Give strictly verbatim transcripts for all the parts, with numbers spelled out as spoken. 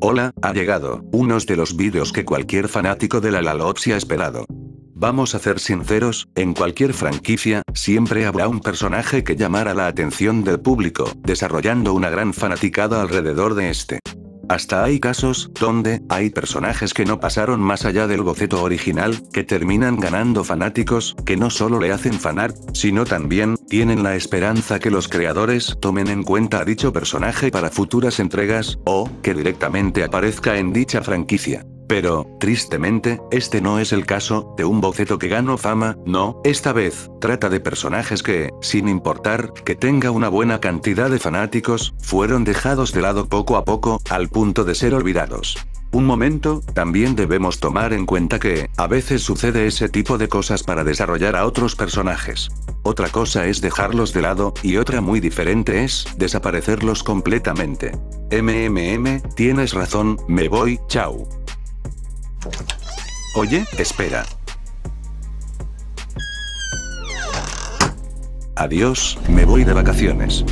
Hola, ha llegado, unos de los vídeos que cualquier fanático de la Lalopsi ha esperado. Vamos a ser sinceros, en cualquier franquicia, siempre habrá un personaje que llamará la atención del público, desarrollando una gran fanaticada alrededor de este. Hasta hay casos, donde, hay personajes que no pasaron más allá del boceto original, que terminan ganando fanáticos, que no solo le hacen fanart, sino también, tienen la esperanza que los creadores tomen en cuenta a dicho personaje para futuras entregas, o, que directamente aparezca en dicha franquicia. Pero, tristemente, este no es el caso, de un boceto que ganó fama, no, esta vez, trata de personajes que, sin importar, que tenga una buena cantidad de fanáticos, fueron dejados de lado poco a poco, al punto de ser olvidados. Un momento, también debemos tomar en cuenta que, a veces sucede ese tipo de cosas para desarrollar a otros personajes. Otra cosa es dejarlos de lado, y otra muy diferente es, desaparecerlos completamente. MMM, tienes razón, me voy, chao. Oye, espera. Adiós, me voy de vacaciones.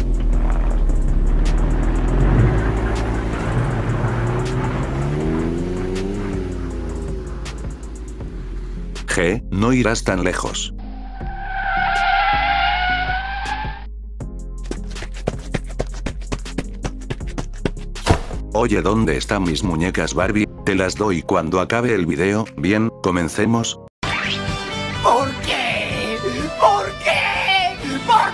G, no irás tan lejos. Oye, ¿dónde están mis muñecas Barbie? Te las doy cuando acabe el video. Bien, comencemos. ¿Por qué? ¿Por qué? ¿Por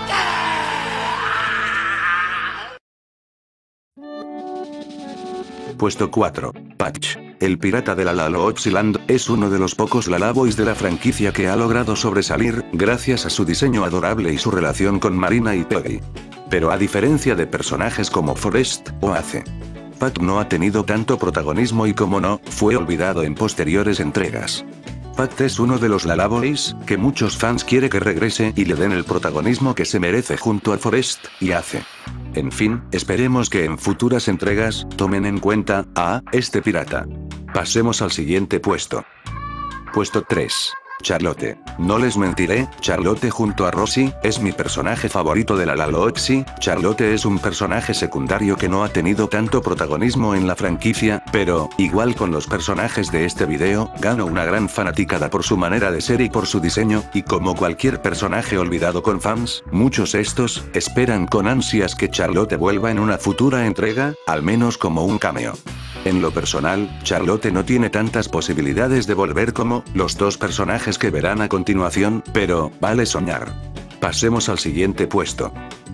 qué? Puesto cuatro. Patch. El pirata de la Lalopsi Land es uno de los pocos Lalaboys de la franquicia que ha logrado sobresalir, gracias a su diseño adorable y su relación con Marina y Peggy. Pero a diferencia de personajes como Forest o Ace, Pat no ha tenido tanto protagonismo y, como no, fue olvidado en posteriores entregas. Pat es uno de los Lalaboys, que muchos fans quieren que regrese y le den el protagonismo que se merece junto a Forest y Ace. En fin, esperemos que en futuras entregas, tomen en cuenta a este pirata. Pasemos al siguiente puesto. Puesto tres. Charlotte. No les mentiré, Charlotte junto a Rosie, es mi personaje favorito de la Lalopsi. Charlotte es un personaje secundario que no ha tenido tanto protagonismo en la franquicia, pero, igual con los personajes de este video, ganó una gran fanaticada por su manera de ser y por su diseño, y como cualquier personaje olvidado con fans, muchos estos, esperan con ansias que Charlotte vuelva en una futura entrega, al menos como un cameo. En lo personal, Charlotte no tiene tantas posibilidades de volver como los dos personajes que verán a continuación, pero vale soñar. Pasemos al siguiente puesto.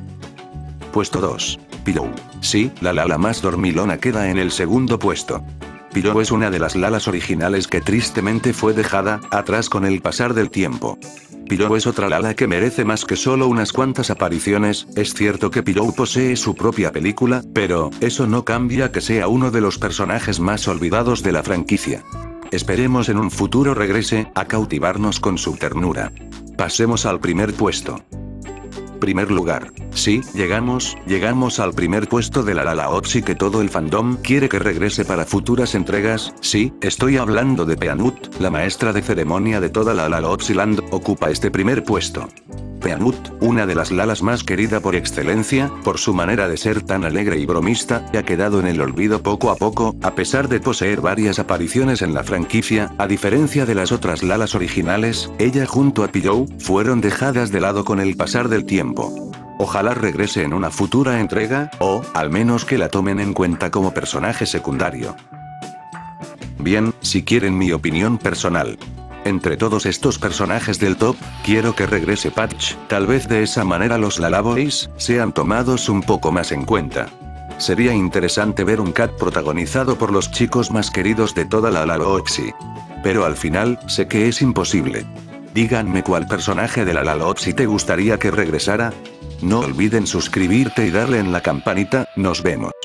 Puesto dos. Pillow. Sí, la Lala más dormilona queda en el segundo puesto. Pillow es una de las Lalas originales que tristemente fue dejada atrás con el pasar del tiempo. Pillow es otra Lala que merece más que solo unas cuantas apariciones. Es cierto que Pillow posee su propia película, pero eso no cambia que sea uno de los personajes más olvidados de la franquicia. Esperemos en un futuro regrese a cautivarnos con su ternura. Pasemos al primer puesto. Primer lugar. Sí, llegamos, llegamos al primer puesto de la Lalopsi que todo el fandom quiere que regrese para futuras entregas. Sí, estoy hablando de Peanut, la maestra de ceremonia de toda la Lalopsi Land, ocupa este primer puesto. Peanut, una de las Lalas más querida por excelencia, por su manera de ser tan alegre y bromista, ha quedado en el olvido poco a poco, a pesar de poseer varias apariciones en la franquicia. A diferencia de las otras Lalas originales, ella junto a Pillow, fueron dejadas de lado con el pasar del tiempo. Ojalá regrese en una futura entrega, o, al menos que la tomen en cuenta como personaje secundario. Bien, si quieren mi opinión personal. Entre todos estos personajes del top, quiero que regrese Patch, tal vez de esa manera los Lalaboys sean tomados un poco más en cuenta. Sería interesante ver un Cat protagonizado por los chicos más queridos de toda la Lalopsi. Pero al final, sé que es imposible. Díganme cuál personaje de la Lalopsi te gustaría que regresara. No olviden suscribirte y darle en la campanita, nos vemos.